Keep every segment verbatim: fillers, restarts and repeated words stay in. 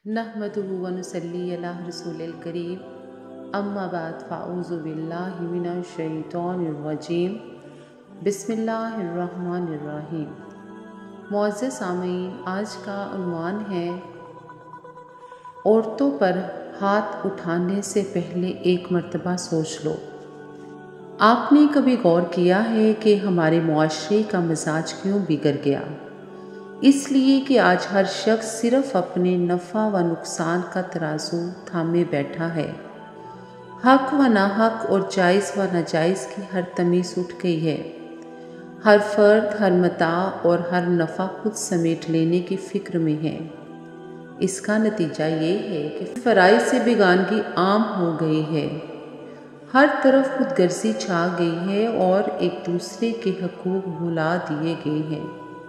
नहमदुहु व नुसल्ली अला रसूलिल करीम अम्मा बाद फ़अऊज़ु बिल्लाहि मिनश शैतानिर रजीम बिस्मिल्लाहिर्रहमानिर्रहीम। मुअज़्ज़ज़ सामीन, आज का उन्वान है औरतों पर हाथ उठाने से पहले एक मर्तबा सोच लो। आपने कभी गौर किया है कि हमारे मुआशरे का मिजाज क्यों बिगड़ गया? इसलिए कि आज हर शख्स सिर्फ अपने नफ़ा व नुकसान का तराजू थामे बैठा है। हक व नाहक और जायज़ व नाजायज़ की हर तमीज़ उठ गई है। हर फर्द हर मता और हर नफ़ा खुद समेट लेने की फ़िक्र में है। इसका नतीजा ये है कि फ़राइज़ से बेगानगी आम हो गई है। हर तरफ खुदगर्जी छा गई है और एक दूसरे के हकूक़ भुला दिए गए हैं।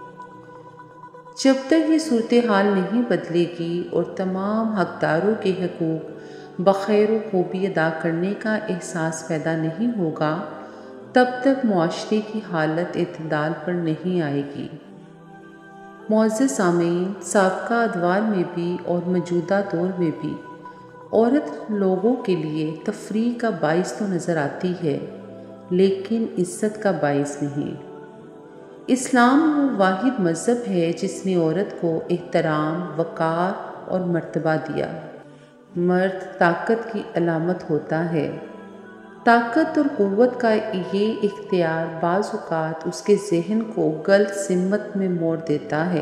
जब तक ये सूरत हाल नहीं बदलेगी और तमाम हकदारों के हकूक़ बख़ैर खूबी अदा करने का एहसास पैदा नहीं होगा, तब तक मुआशरे की हालत इत्तदाल पर नहीं आएगी। मुअज़्ज़ज़ सामीन, साबिक़ा अदवार में भी और मौजूदा दौर में भी औरत लोगों के लिए तफरीह का बाइस तो नज़र आती है, लेकिन इज़्ज़त का बाइस नहीं। इस्लाम वो वाहिद मज़हब है जिसने औरत को एहतराम, वक़ार और मर्तबा दिया। मर्द ताकत की अलामत होता है। ताकत और क़ुव्वत का ये इख्तियार बाज़ औक़ात उसके ज़हन को गलत सिमत में मोड़ देता है।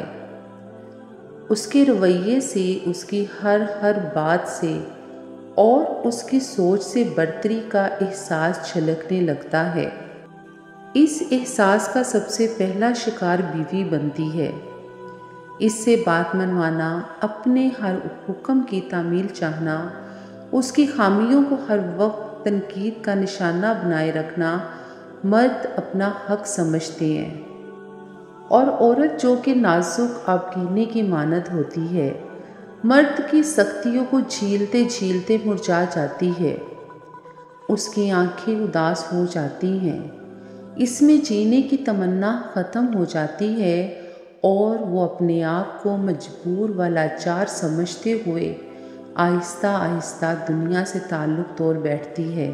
उसके रवैये से, उसकी हर हर बात से और उसकी सोच से बरतरी का एहसास झलकने लगता है। इस एहसास का सबसे पहला शिकार बीवी बनती है। इससे बात मनवाना, अपने हर हुक्म की तामील चाहना, उसकी खामियों को हर वक्त तनकीद का निशाना बनाए रखना मर्द अपना हक समझते हैं। और औरत जो कि नाजुक आबगीने की मानद होती है, मर्द की सख्तियों को झीलते झीलते मुरझा जाती है। उसकी आंखें उदास हो जाती हैं, इसमें जीने की तमन्ना ख़त्म हो जाती है और वो अपने आप को मजबूर व लाचार समझते हुए आहिस्ता आहिस्ता दुनिया से ताल्लुक़ तोड़ बैठती है।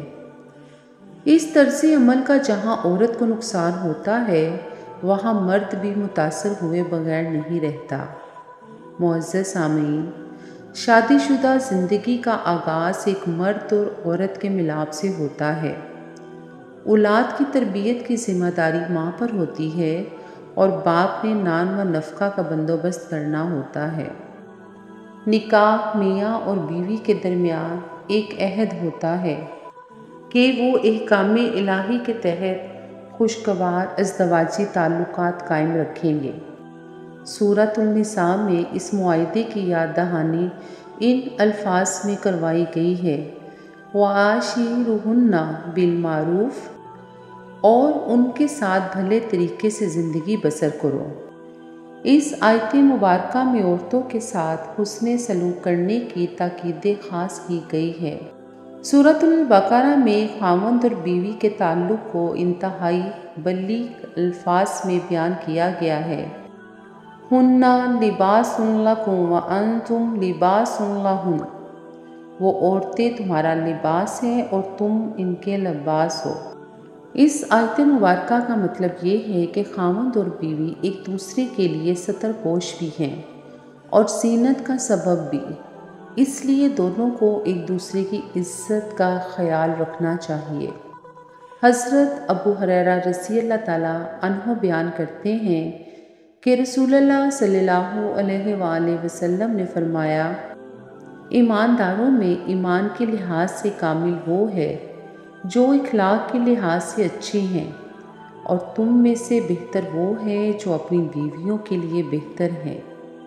इस तर्ज़ अमल का जहाँ औरत को नुकसान होता है, वहाँ मर्द भी मुतासर हुए बगैर नहीं रहता। मुअज़्ज़ज़ सामीन, शादीशुदा ज़िंदगी का आगाज़ एक मर्द और औरत के मिलाप से होता है। औलाद की तरबियत की ज़िम्मेदारी माँ पर होती है और बाप ने नान व नफ़क़ा का बंदोबस्त करना होता है। निकाह मियाँ और बीवी के दरमियान एक अहद होता है कि वो अहकाम इलाही के तहत खुशगवार अज़दवाजी ताल्लुकात कायम रखेंगे। सूरतुन निसा में इस मुआहदे की याद दहानी इन अल्फाज में करवाई गई है, वआशिरुहुन्ना बिलमारूफ़, और उनके साथ भले तरीके से ज़िंदगी बसर करो। इस आयत मुबारका में औरतों के साथ हुस्न सलूक करने की ताकीद ख़ास की गई है। सूरतुल बकरा में खावंद और बीवी के ताल्लुक़ को इंतहाई बलीग़ अल्फाज में बयान किया गया है। हुन्ना लिबासुन लकुम व अंतुम लिबासुन लहुन, वो औरतें तुम्हारा लिबास हैं और तुम इनके लिबास हो। इस आयत मुबारका का मतलब ये है कि खावंद और बीवी एक दूसरे के लिए सतरपोश भी हैं और सीनत का सबब भी। इसलिए दोनों को एक दूसरे की इज़्ज़त का ख्याल रखना चाहिए। हज़रत अबू हुरैरा रज़ियल्लाहु ताला अन्हु बयान करते हैं कि रसूलुल्लाह सल्लल्लाहु अलैहि वसल्लम ने फरमाया, ईमानदारों में ईमान के लिहाज से कामिल वो है जो इखलाक के लिहाज से अच्छे हैं, और तुम में से बेहतर वो है जो अपनी बीवियों के लिए बेहतर है।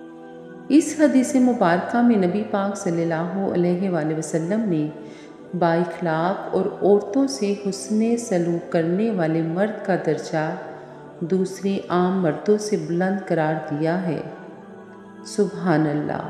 इस हदीस मुबारका में नबी पाक सल्लल्लाहु अलैहि वसल्लम ने बाइखलाक और औरतों से हुस्न सलूक करने वाले मर्द का दर्जा दूसरे आम मर्दों से बुलंद करार दिया है। सुभान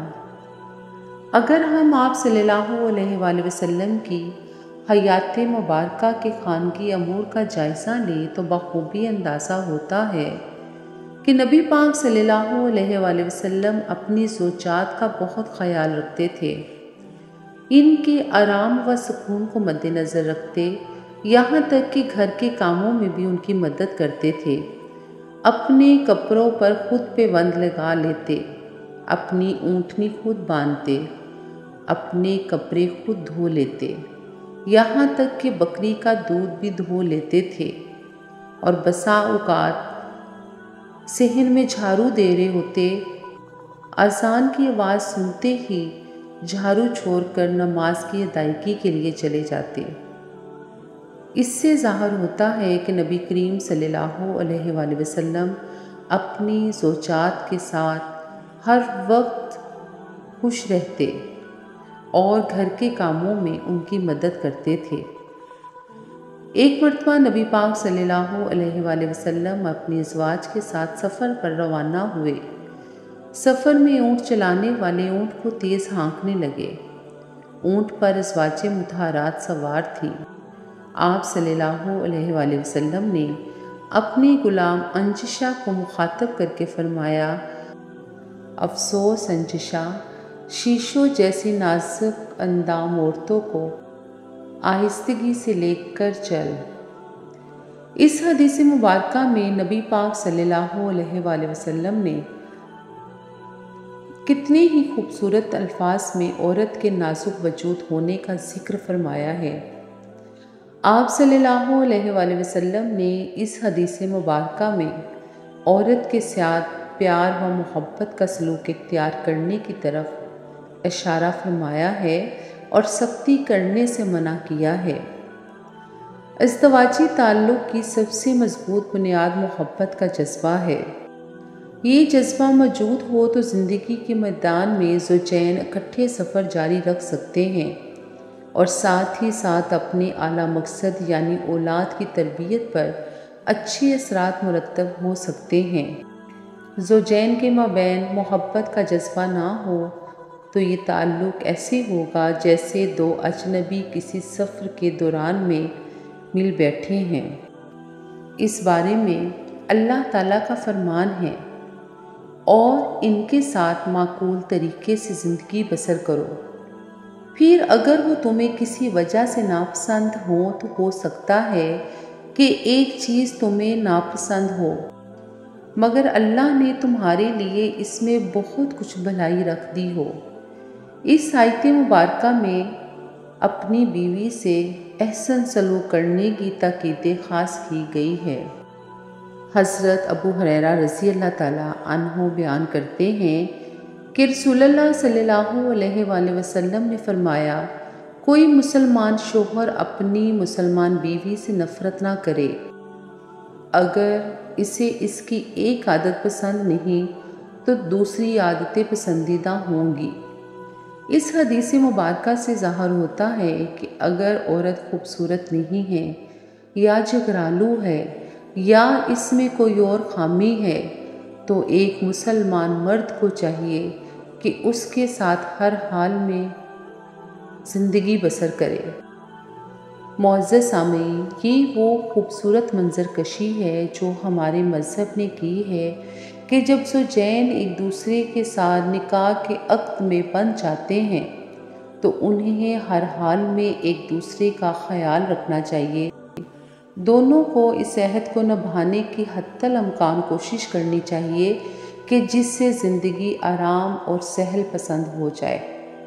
अल्लाह। अगर हम आप सल्लल्लाहु अलैहि वसल्लम की हयात मुबारका के खानगी अमूर का जायज़ा लें तो बखूबी अंदाज़ा होता है کہ نبی پاک صلی اللہ علیہ وآلہ وسلم اپنی زوجات کا بہت خیال رکھتے تھے، ان کے آرام و سکون کو مد نظر رکھتے، یہاں تک کہ گھر کے کاموں میں بھی ان کی مدد کرتے تھے۔ اپنے کپڑوں پر خود پیوند لگا لیتے، اپنی اونٹنی خود باندھتے، اپنے کپڑے خود دھو لیتے، یہاں تک کہ بکری کا دودھ بھی دھو لیتے تھے، اور بسا اوقات صحن میں جھاڑو دے رہے ہوتے، اذان کی آواز سنتے ہی جھاڑو چھوڑ کر نماز کی ادائیگی کے لیے چلے جاتے۔ اس سے ظاہر ہوتا ہے کہ نبی کریم صلی اللہ علیہ وآلہ وسلم اپنی زوجات کے ساتھ ہر وقت خوش رہتے اور گھر کے کاموں میں ان کی مدد کرتے تھے۔ ایک مرتبہ نبی پاک صلی اللہ علیہ وآلہ وسلم اپنی ازواج کے ساتھ سفر پر روانہ ہوئے۔ سفر میں اونٹ چلانے والے اونٹ کو تیز ہانکنے لگے۔ اونٹ پر ازواج مطہرات سوار تھیں۔ آپ صلی اللہ علیہ وآلہ وسلم نے اپنی غلام انجشا کو مخاطب کر کے فرمایا، افسوس انجشا، شیشوں جیسی نازک اندام عورتوں کو آہستگی سے لے کر چل۔ اس حدیث مبارکہ میں نبی پاک صلی اللہ علیہ وآلہ وسلم نے کتنے ہی خوبصورت الفاظ میں عورت کے نازک وجود ہونے کا ذکر فرمایا ہے۔ آپ صلی اللہ علیہ وآلہ وسلم نے اس حدیث مبارکہ میں عورت کے ساتھ پیار و محبت کا سلوک اختیار کرنے کی طرف اشارہ فرمایا ہے اور سختی کرنے سے منع کیا ہے۔ ازدواجی تعلق کی سب سے مضبوط بنیاد محبت کا جذبہ ہے۔ یہ جذبہ موجود ہو تو زندگی کے میدان میں زوجین اکٹھے سفر جاری رکھ سکتے ہیں اور ساتھ ہی ساتھ اپنے اعلیٰ مقصد یعنی اولاد کی تربیت پر اچھے اثرات مرتب ہو سکتے ہیں۔ زوجین کے مابین محبت کا جذبہ نہ ہو تو یہ تعلق ایسے ہوگا جیسے دو اجنبی کسی سفر کے دوران میں مل بیٹھے ہیں۔ اس بارے میں اللہ تعالیٰ کا فرمان ہے، اور ان کے ساتھ معقول طریقے سے زندگی بسر کرو۔ پھر اگر وہ تمہیں کسی وجہ سے ناپسند ہوں تو ہو سکتا ہے کہ ایک چیز تمہیں ناپسند ہو، مگر اللہ نے تمہارے لیے اس میں بہت کچھ بھلائی رکھ دی ہو۔ اس آیت مبارکہ میں اپنی بیوی سے احسن سلوک کرنے کی تاکید خاص کی گئی ہے۔ حضرت ابو ہریرہ رضی اللہ تعالیٰ عنہ بیان کرتے ہیں کہ رسول اللہ صلی اللہ علیہ وآلہ وسلم نے فرمایا، کوئی مسلمان شوہر اپنی مسلمان بیوی سے نفرت نہ کرے، اگر اسے اس کی ایک عادت پسند نہیں تو دوسری عادتیں پسندیدہ ہوں گی۔ اس حدیث مبارکہ سے ظاہر ہوتا ہے کہ اگر عورت خوبصورت نہیں ہے یا جھگڑالو ہے یا اس میں کوئی اور خامی ہے تو ایک مسلمان مرد کو چاہیے کہ اس کے ساتھ ہر حال میں زندگی بسر کرے۔ معزز سامعین، یہ وہ خوبصورت منظر کشی ہے جو ہمارے مذہب نے کی ہے کہ جب زوجین ایک دوسرے کے ساتھ نکاح کے عقد میں بندھ جاتے ہیں تو انہیں ہر حال میں ایک دوسرے کا خیال رکھنا چاہیے۔ دونوں کو اس عہد کو نبھانے کی حتی الامکان کوشش کرنی چاہیے کہ جس سے زندگی آرام اور سہل پسند ہو جائے۔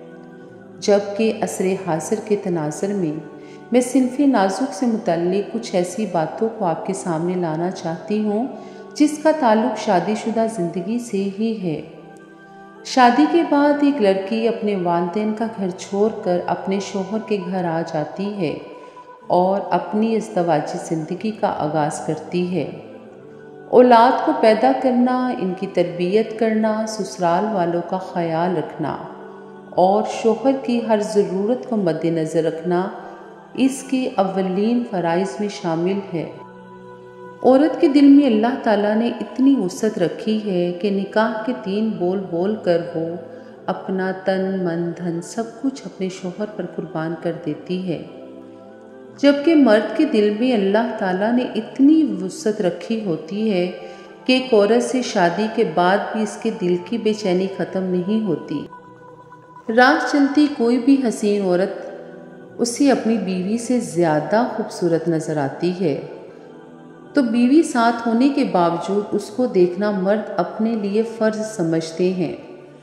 جبکہ عصر حاضر کے تناظر میں میں صنف نازک سے متعلق کچھ ایسی باتوں کو آپ کے سامنے لانا چاہتی ہوں جس کا تعلق شادی شدہ زندگی سے ہی ہے۔ شادی کے بعد ایک لڑکی اپنے والدین کا گھر چھوڑ کر اپنے شوہر کے گھر آ جاتی ہے اور اپنی ازدواجی زندگی کا آغاز کرتی ہے۔ اولاد کو پیدا کرنا، ان کی تربیت کرنا، سسرال والوں کا خیال رکھنا اور شوہر کی ہر ضرورت کو مد نظر رکھنا اس کے اولین فرائض میں شامل ہے۔ عورت کے دل میں اللہ تعالیٰ نے اتنی وسعت رکھی ہے کہ نکاح کے تین بول بول کر وہ اپنا تن من دھن سب کچھ اپنے شوہر پر قربان کر دیتی ہے، جبکہ مرد کے دل میں اللہ تعالیٰ نے اتنی وسعت رکھی ہوتی ہے کہ ایک عورت سے شادی کے بعد بھی اس کے دل کی بے چینی ختم نہیں ہوتی۔ راہ چلتی کوئی بھی حسین عورت اسے اپنی بیوی سے زیادہ خوبصورت نظر آتی ہے، تو بیوی ساتھ ہونے کے باوجود اس کو دیکھنا مرد اپنے لیے فرض سمجھتے ہیں۔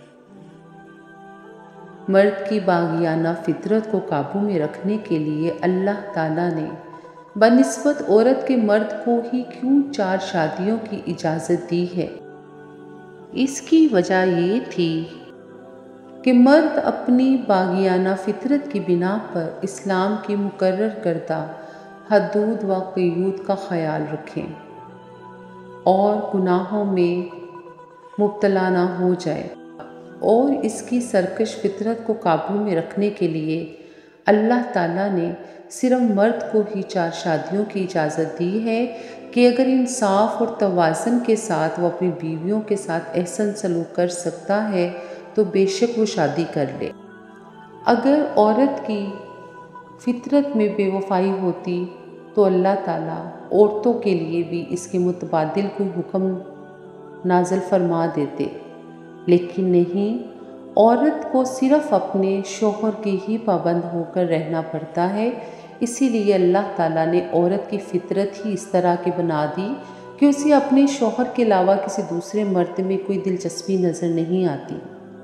مرد کی باغیانہ فطرت کو قابو میں رکھنے کے لیے اللہ تعالیٰ نے بنسبت عورت کے مرد کو ہی کیوں چار شادیوں کی اجازت دی ہے؟ اس کی وجہ یہ تھی کہ مرد اپنی باغیانہ فطرت کی بنا پر اسلام کی مقرر کردہ حدود و قیود کا خیال رکھیں اور گناہوں میں مبتلا نہ ہو جائے، اور اس کی سرکش فطرت کو قابو میں رکھنے کے لیے اللہ تعالیٰ نے صرف مرد کو ہی چار شادیوں کی اجازت دی ہے کہ اگر انصاف اور توازن کے ساتھ وہ اپنی بیویوں کے ساتھ احسن سلوک کر سکتا ہے تو بے شک وہ شادی کر لے۔ اگر عورت کی فطرت میں بے وفائی ہوتی تو اللہ تعالیٰ عورتوں کے لیے بھی اس کے متبادل کوئی حکم نازل فرما دیتے، لیکن نہیں، عورت کو صرف اپنے شوہر کے ہی پابند ہو کر رہنا پڑتا ہے۔ اسی لیے اللہ تعالیٰ نے عورت کی فطرت ہی اس طرح کی بنا دی کہ اسے اپنے شوہر کے علاوہ کسی دوسرے مرد میں کوئی دلچسپی نظر نہیں آتی۔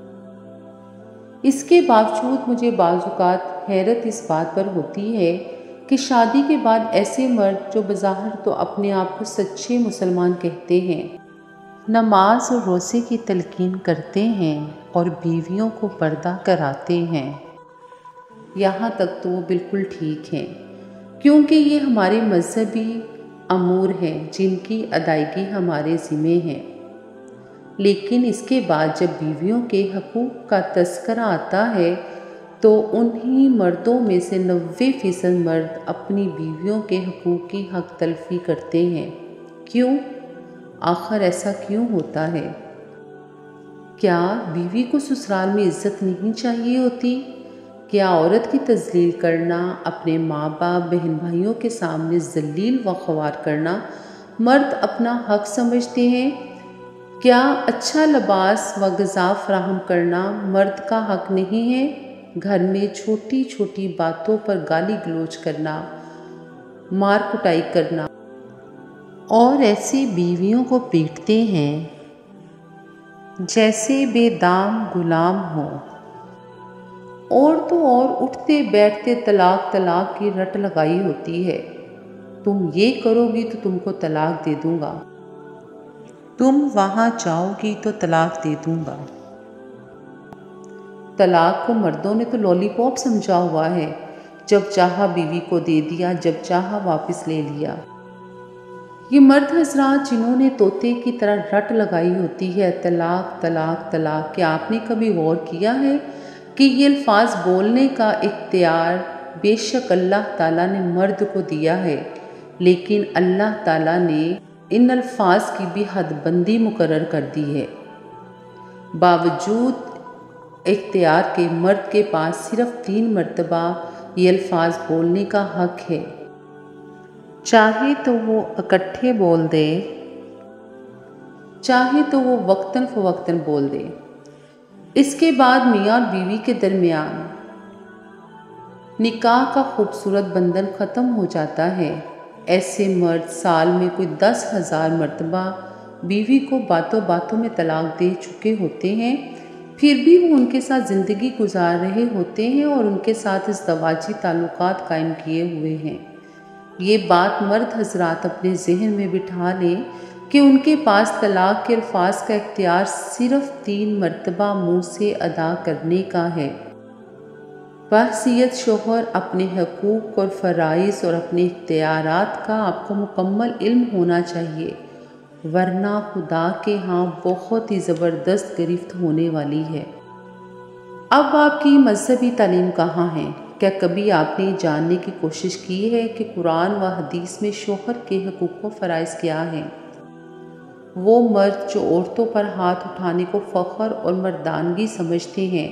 اس کے باوجود مجھے بعض اوقات حیرت اس بات پر ہوتی ہے کہ شادی کے بعد ایسے مرد جو بظاہر تو اپنے آپ کو سچے مسلمان کہتے ہیں، نماز اور روزے کی تلقین کرتے ہیں اور بیویوں کو پردہ کراتے ہیں، یہاں تک تو وہ بالکل ٹھیک ہیں، کیونکہ یہ ہمارے مذہبی امور ہیں جن کی ادائیگی ہمارے ذمے ہے۔ لیکن اس کے بعد جب بیویوں کے حقوق کا تذکرہ آتا ہے تو انہی مردوں میں سے نوے فیصد مرد اپنی بیویوں کے حقوق کی حق تلفی کرتے ہیں۔ کیوں؟ آخر ایسا کیوں ہوتا ہے؟ کیا بیوی کو سسرال میں عزت نہیں چاہیے ہوتی؟ کیا عورت کی تذلیل کرنا، اپنے ماں باپ بہن بھائیوں کے سامنے ذلیل و خوار کرنا مرد اپنا حق سمجھتے ہیں؟ کیا اچھا لباس و غذا فراہم کرنا مرد کا حق نہیں ہے؟ گھر میں چھوٹی چھوٹی باتوں پر گالی گلوچ کرنا، مار کٹائی کرنا اور ایسی بیویوں کو پیٹتے ہیں جیسے بے دام غلام ہو، اور تو اور اٹھتے بیٹھتے طلاق طلاق کی رٹ لگائی ہوتی ہے۔ تم یہ کرو گی تو تم کو طلاق دے دوں گا، تم وہاں جاؤ گی تو طلاق دے دوں گا۔ طلاق کو مردوں نے تو لالی پاپ سمجھا ہوا ہے، جب چاہا بیوی کو دے دیا، جب چاہا واپس لے لیا۔ یہ مرد حضرات جنہوں نے طوطے کی طرح رٹ لگائی ہوتی ہے طلاق طلاق طلاق، کیا آپ نے کبھی غور کیا ہے کہ یہ الفاظ بولنے کا اختیار بے شک اللہ تعالیٰ نے مرد کو دیا ہے، لیکن اللہ تعالیٰ نے ان الفاظ کی بھی حد بندی مقرر کر دی ہے۔ باوجود اختیار کے مرد کے پاس صرف تین مرتبہ یہ الفاظ بولنے کا حق ہے، چاہے تو وہ اکٹھے بول دے، چاہے تو وہ وقتاً فوقتاً بول دے۔ اس کے بعد میاں اور بیوی کے درمیان نکاح کا خوبصورت بندھن ختم ہو جاتا ہے۔ ایسے مرد سال میں کوئی دس ہزار مرتبہ بیوی کو باتوں باتوں میں طلاق دے چکے ہوتے ہیں، پھر بھی وہ ان کے ساتھ زندگی گزار رہے ہوتے ہیں اور ان کے ساتھ ازدواجی تعلقات قائم کیے ہوئے ہیں۔ یہ بات مرد حضرات اپنے ذہن میں بٹھا لیں کہ ان کے پاس طلاق کے الفاظ کا اختیار صرف تین مرتبہ منہ سے ادا کرنے کا ہے۔ بحیثیت شوہر اپنے حقوق اور فرائض اور اپنے اختیارات کا آپ کو مکمل علم ہونا چاہیے، ورنہ خدا کے ہاں بہت ہی زبردست گرفت ہونے والی ہے۔ اب آپ کی مذہبی تعلیم کہاں ہے؟ کیا کبھی آپ نے جاننے کی کوشش کی ہے کہ قرآن و حدیث میں شوہر کے حقوق و فرائض کیا ہیں؟ وہ مرد جو عورتوں پر ہاتھ اٹھانے کو فخر اور مردانگی سمجھتے ہیں،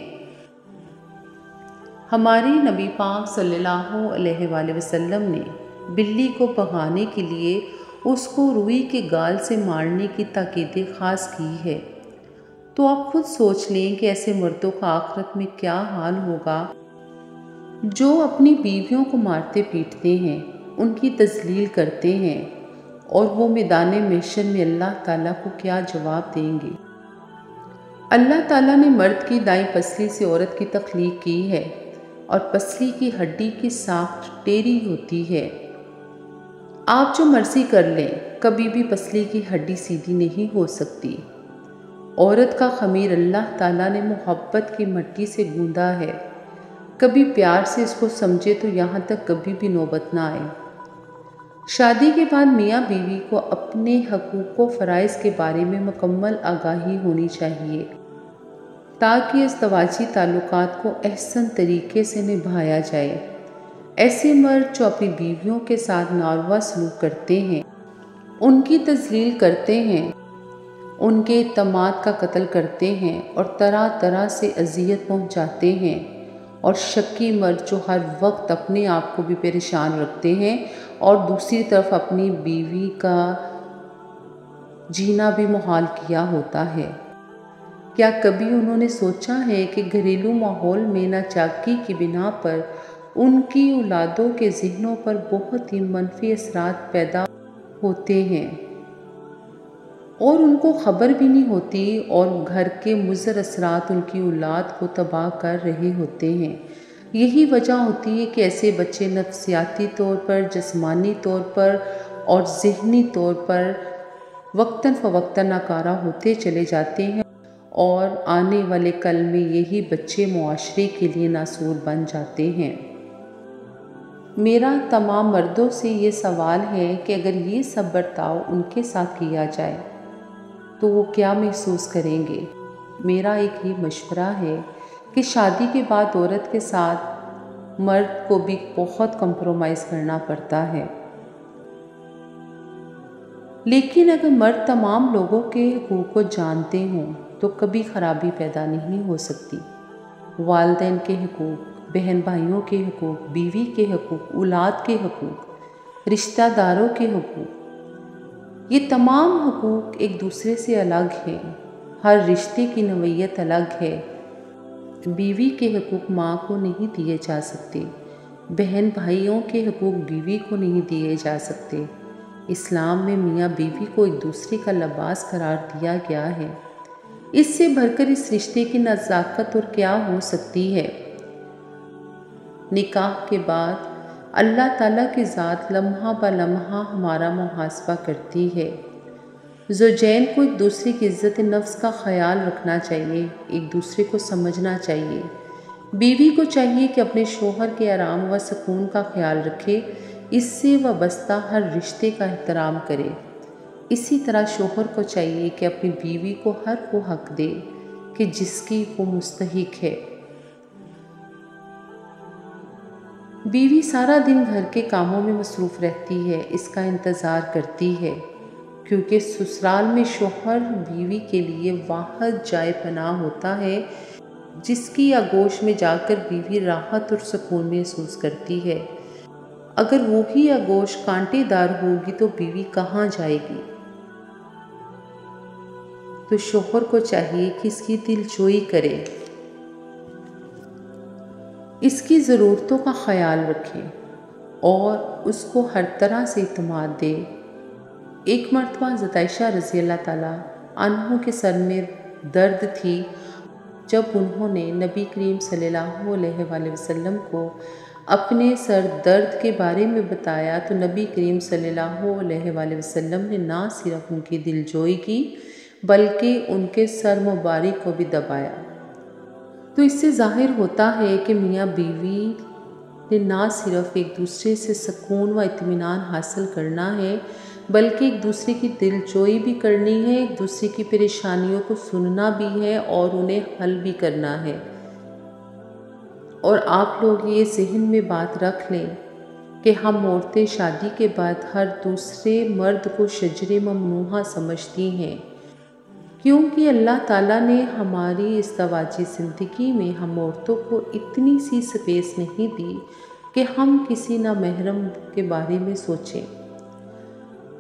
ہمارے نبی پاک صلی اللہ علیہ وآلہ وسلم نے بلی کو بھگانے کے لیے اس کو روئی کے گال سے مارنے کی تاکید خاص کی ہے۔ تو آپ خود سوچ لیں کہ ایسے مردوں کا آخرت میں کیا حال ہوگا جو اپنی بیویوں کو مارتے پیٹتے ہیں، ان کی تذلیل کرتے ہیں، اور وہ میدان محشر میں اللہ تعالیٰ کو کیا جواب دیں گے۔ اللہ تعالیٰ نے مرد کی دائیں پسلی سے عورت کی تخلیق کی ہے، اور پسلی کی ہڈی کی ساخت ٹیڑھی ہوتی ہے۔ آپ جو مرضی کر لیں، کبھی بھی پسلی کی ہڈی سیدھی نہیں ہو سکتی۔ عورت کا خمیر اللہ تعالیٰ نے محبت کی مٹی سے گوندا ہے۔ کبھی پیار سے اس کو سمجھے تو یہاں تک کبھی بھی نوبت نہ آئے۔ شادی کے بعد میاں بیوی کو اپنے حقوق و فرائض کے بارے میں مکمل آگاہی ہونی چاہیے، تاکہ ازدواجی تعلقات کو احسن طریقے سے نبھایا جائے۔ ایسے مرد جو اپنی بیویوں کے ساتھ ناروا سلوک کرتے ہیں، ان کی تذلیل کرتے ہیں، ان کے اعتماد کا قتل کرتے ہیں اور طرح طرح سے اذیت پہنچاتے ہیں، اور شکی مرد جو ہر وقت اپنے آپ کو بھی پریشان رکھتے ہیں اور دوسری طرف اپنی بیوی کا جینا بھی محال کیا ہوتا ہے۔ کیا کبھی انہوں نے سوچا ہے کہ گھریلو ماحول میں ناچاکی کی بنا پر ان کی اولادوں کے ذہنوں پر بہت ہی منفی اثرات پیدا ہوتے ہیں، اور ان کو خبر بھی نہیں ہوتی، اور گھر کے مضر اثرات ان کی اولاد کو تباہ کر رہے ہوتے ہیں۔ یہی وجہ ہوتی ہے کہ ایسے بچے نفسیاتی طور پر، جسمانی طور پر اور ذہنی طور پر وقتاً فوقتاً ناکارہ ہوتے چلے جاتے ہیں، اور آنے والے کل میں یہی بچے معاشرے کے لیے ناسور بن جاتے ہیں۔ میرا تمام مردوں سے یہ سوال ہے کہ اگر یہ سب برتاؤ ان کے ساتھ کیا جائے تو وہ کیا محسوس کریں گے؟ میرا ایک یہ مشورہ ہے کہ شادی کے بعد عورت کے ساتھ مرد کو بھی بہت کمپرومائز کرنا پڑتا ہے، لیکن اگر مرد تمام لوگوں کے حقوق کو جانتے ہوں تو کبھی خرابی پیدا نہیں ہو سکتی۔ والدین کے حقوق، بہن بھائیوں کے حقوق، بیوی کے حقوق، اولاد کے حقوق، رشتہ داروں کے حقوق، یہ تمام حقوق ایک دوسرے سے الگ ہیں۔ ہر رشتے کی نوعیت الگ ہے۔ بیوی کے حقوق ماں کو نہیں دیے جا سکتے، بہن بھائیوں کے حقوق بیوی کو نہیں دیے جا سکتے۔ اسلام میں میاں بیوی کو ایک دوسرے کا لباس قرار دیا گیا ہے۔ اس سے بڑھ کر اس رشتے کی نزاکت اور کیا ہو سکتی ہے؟ نکاح کے بعد اللہ تعالیٰ کی ذات لمحہ بہ لمحہ ہمارا محاسبہ کرتی ہے۔ زوجین کو ایک دوسرے کی عزت نفس کا خیال رکھنا چاہیے، ایک دوسرے کو سمجھنا چاہیے۔ بیوی کو چاہیے کہ اپنے شوہر کے آرام و سکون کا خیال رکھے، اس سے وابستہ ہر رشتے کا احترام کرے۔ اسی طرح شوہر کو چاہیے کہ اپنی بیوی کو ہر وہ حق دے کہ جس کی وہ مستحق ہے۔ بیوی سارا دن گھر کے کاموں میں مصروف رہتی ہے، اس کا انتظار کرتی ہے، کیونکہ سسرال میں شوہر بیوی کے لیے واحد جائے پناہ ہوتا ہے، جس کی آغوش میں جا کر بیوی راحت اور سکون محسوس کرتی ہے۔ اگر وہی آغوش کانٹے دار ہوگی تو بیوی کہاں جائے گی؟ تو شوہر کو چاہیے کہ اس کی دل جوئی کرے، اس کی ضرورتوں کا خیال رکھے اور اس کو ہر طرح سے اعتماد دے۔ ایک مرتبہ حضرت عائشہ رضی اللہ تعالیٰ عنہ کے سر میں درد تھی۔ جب انہوں نے نبی کریم صلی اللہ علیہ وآلہ وسلم کو اپنے سر درد کے بارے میں بتایا تو نبی کریم صلی اللہ علیہ وآلہ وسلم نے نہ صرف ان کی دل جوئی کی بلکہ ان کے سر مبارک کو بھی دبایا۔ تو اس سے ظاہر ہوتا ہے کہ میاں بیوی نے نہ صرف ایک دوسرے سے سکون و اطمینان حاصل کرنا ہے بلکہ ایک دوسرے کی دل جوئی بھی کرنی ہے، ایک دوسرے کی پریشانیوں کو سننا بھی ہے اور انہیں حل بھی کرنا ہے۔ اور آپ لوگ یہ ذہن میں بات رکھ لیں کہ ہم عورتیں شادی کے بعد ہر دوسرے مرد کو شجر ممنوعہ سمجھتی ہیں، کیونکہ اللہ تعالیٰ نے ہماری ازدواجی زندگی میں ہم عورتوں کو اتنی سی سپیس نہیں دی کہ ہم کسی نامحرم کے بارے میں سوچیں۔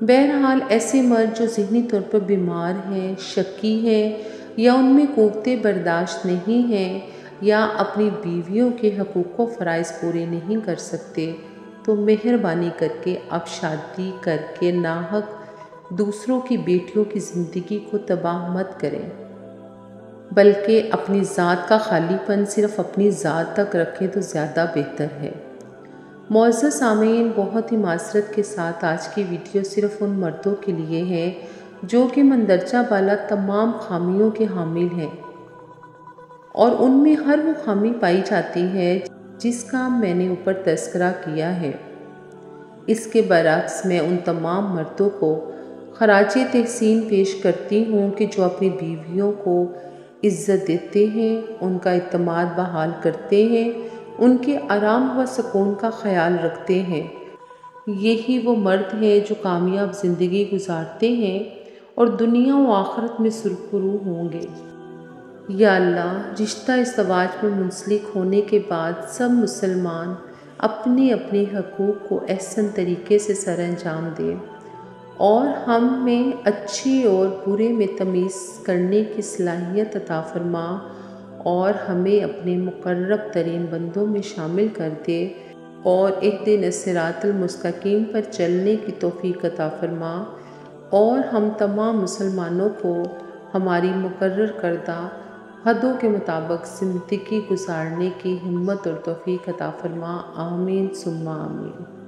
بہرحال ایسے مرد جو ذہنی طور پر بیمار ہیں، شکی ہیں یا ان میں قوتِ برداشت نہیں ہیں یا اپنی بیویوں کے حقوق و فرائض پورے نہیں کر سکتے، تو مہربانی کر کے اب شادی کر کے ناحق دوسروں کی بیٹیوں کی زندگی کو تباہ مت کریں، بلکہ اپنی ذات کا خالی پن صرف اپنی ذات تک رکھیں تو زیادہ بہتر ہے۔ معزز سامعین، بہت ہی معذرت کے ساتھ آج کی ویڈیو صرف ان مردوں کے لیے ہے جو کہ مندرجہ بالا تمام خامیوں کے حامل ہیں اور ان میں ہر وہ خامی پائی جاتی ہے جس کا میں نے اوپر تذکرہ کیا ہے۔ اس کے برعکس میں ان تمام مردوں کو خراج تحسین پیش کرتی ہوں کہ جو اپنی بیویوں کو عزت دیتے ہیں، ان کا اعتماد بحال کرتے ہیں، ان کے آرام و سکون کا خیال رکھتے ہیں۔ یہی وہ مرد ہیں جو کامیاب زندگی گزارتے ہیں اور دنیا و آخرت میں سرخرو ہوں گے۔ یا اللہ، رشتہ ازدواج میں منسلک ہونے کے بعد سب مسلمان اپنے اپنے حقوق کو احسن طریقے سے سر انجام دیں اور ہم میں اچھے اور برے میں تمیز کرنے کی صلاحیت عطا فرما اور ہمیں اپنے مقرب ترین بندوں میں شامل کر دے اور اہدنا الصراط المستقیم پر چلنے کی توفیق عطا فرما اور ہم تمام مسلمانوں کو ہماری مقرر کردہ حدوں کے مطابق زندگی گزارنے کی ہمت اور توفیق عطا فرما۔ آمین ثم آمین۔